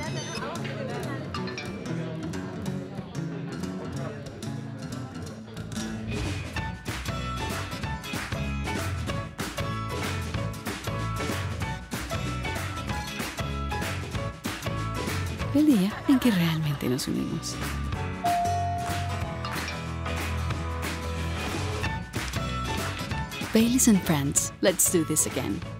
El día en que realmente nos unimos. Baileys and Friends, let's do this again.